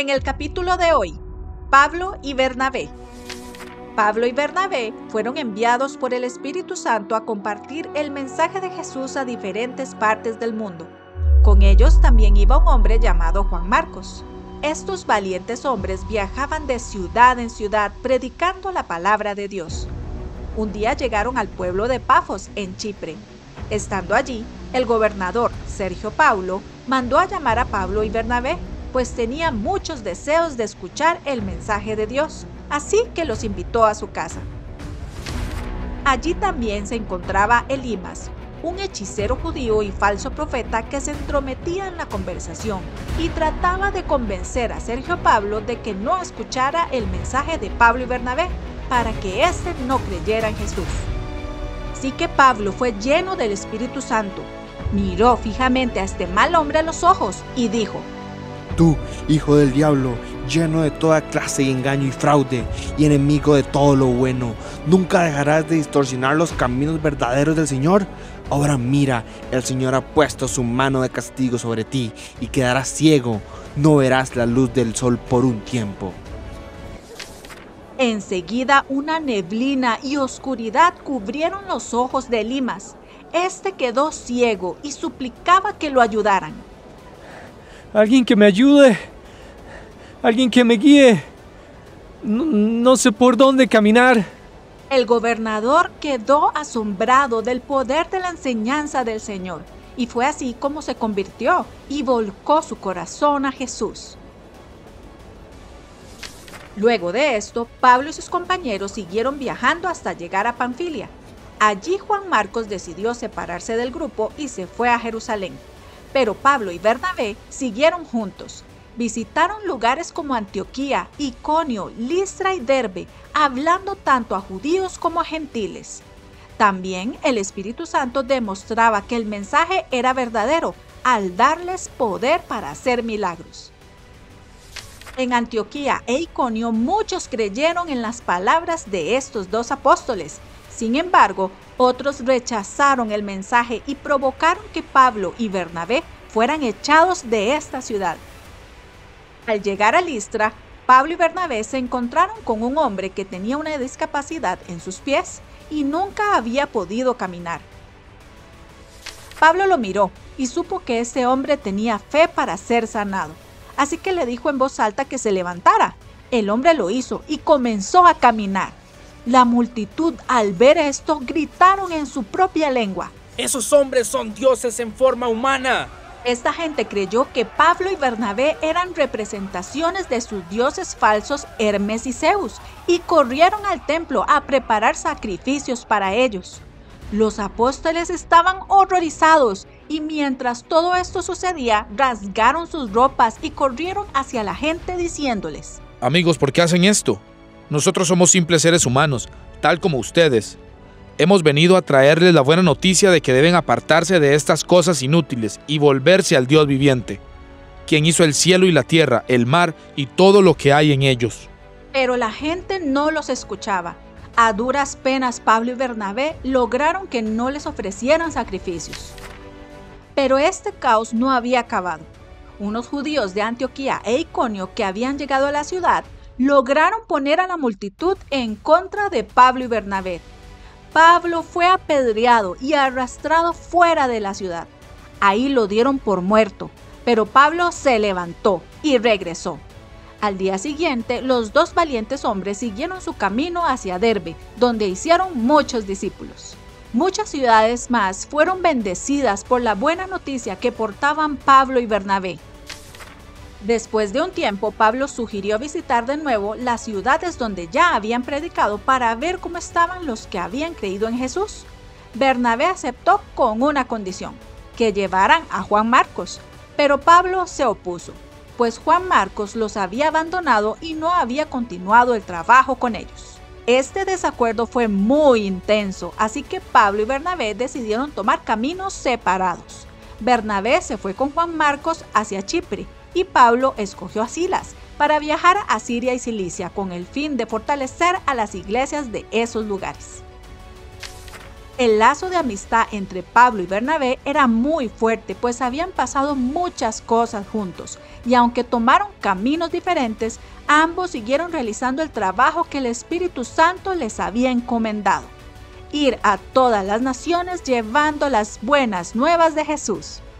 En el capítulo de hoy, Pablo y Bernabé. Pablo y Bernabé fueron enviados por el Espíritu Santo a compartir el mensaje de Jesús a diferentes partes del mundo. Con ellos también iba un hombre llamado Juan Marcos. Estos valientes hombres viajaban de ciudad en ciudad predicando la palabra de Dios. Un día llegaron al pueblo de Pafos, en Chipre. Estando allí, el gobernador, Sergio Paulo, mandó a llamar a Pablo y Bernabé, pues tenía muchos deseos de escuchar el mensaje de Dios, así que los invitó a su casa. Allí también se encontraba Elimas, un hechicero judío y falso profeta que se entrometía en la conversación y trataba de convencer a Sergio Paulo de que no escuchara el mensaje de Pablo y Bernabé para que éste no creyera en Jesús. Así que Pablo fue lleno del Espíritu Santo, miró fijamente a este mal hombre a los ojos y dijo: Tú, hijo del diablo, lleno de toda clase de engaño y fraude, y enemigo de todo lo bueno, ¿nunca dejarás de distorsionar los caminos verdaderos del Señor? Ahora mira, el Señor ha puesto su mano de castigo sobre ti, y quedarás ciego, no verás la luz del sol por un tiempo. Enseguida una neblina y oscuridad cubrieron los ojos de Elimas. Este quedó ciego y suplicaba que lo ayudaran. Alguien que me ayude, alguien que me guíe. No sé por dónde caminar. El gobernador quedó asombrado del poder de la enseñanza del Señor, y fue así como se convirtió y volcó su corazón a Jesús. Luego de esto, Pablo y sus compañeros siguieron viajando hasta llegar a Panfilia. Allí Juan Marcos decidió separarse del grupo y se fue a Jerusalén. Pero Pablo y Bernabé siguieron juntos. Visitaron lugares como Antioquía, Iconio, Listra y Derbe, hablando tanto a judíos como a gentiles. También el Espíritu Santo demostraba que el mensaje era verdadero al darles poder para hacer milagros. En Antioquía e Iconio muchos creyeron en las palabras de estos dos apóstoles. Sin embargo, otros rechazaron el mensaje y provocaron que Pablo y Bernabé fueran echados de esta ciudad. Al llegar a Listra, Pablo y Bernabé se encontraron con un hombre que tenía una discapacidad en sus pies y nunca había podido caminar. Pablo lo miró y supo que ese hombre tenía fe para ser sanado, así que le dijo en voz alta que se levantara. El hombre lo hizo y comenzó a caminar. La multitud, al ver esto, gritaron en su propia lengua: ¡Esos hombres son dioses en forma humana! Esta gente creyó que Pablo y Bernabé eran representaciones de sus dioses falsos Hermes y Zeus, y corrieron al templo a preparar sacrificios para ellos. Los apóstoles estaban horrorizados, y mientras todo esto sucedía, rasgaron sus ropas y corrieron hacia la gente diciéndoles: Amigos, ¿por qué hacen esto? Nosotros somos simples seres humanos, tal como ustedes. Hemos venido a traerles la buena noticia de que deben apartarse de estas cosas inútiles y volverse al Dios viviente, quien hizo el cielo y la tierra, el mar y todo lo que hay en ellos. Pero la gente no los escuchaba. A duras penas Pablo y Bernabé lograron que no les ofrecieran sacrificios. Pero este caos no había acabado. Unos judíos de Antioquía e Iconio que habían llegado a la ciudad lograron poner a la multitud en contra de Pablo y Bernabé. Pablo fue apedreado y arrastrado fuera de la ciudad. Ahí lo dieron por muerto, pero Pablo se levantó y regresó. Al día siguiente, los dos valientes hombres siguieron su camino hacia Derbe, donde hicieron muchos discípulos. Muchas ciudades más fueron bendecidas por la buena noticia que portaban Pablo y Bernabé. Después de un tiempo, Pablo sugirió visitar de nuevo las ciudades donde ya habían predicado para ver cómo estaban los que habían creído en Jesús. Bernabé aceptó con una condición: que llevaran a Juan Marcos, pero Pablo se opuso, pues Juan Marcos los había abandonado y no había continuado el trabajo con ellos. Este desacuerdo fue muy intenso, así que Pablo y Bernabé decidieron tomar caminos separados. Bernabé se fue con Juan Marcos hacia Chipre, y Pablo escogió a Silas para viajar a Siria y Cilicia con el fin de fortalecer a las iglesias de esos lugares. El lazo de amistad entre Pablo y Bernabé era muy fuerte, pues habían pasado muchas cosas juntos, y aunque tomaron caminos diferentes, ambos siguieron realizando el trabajo que el Espíritu Santo les había encomendado: ir a todas las naciones llevando las buenas nuevas de Jesús.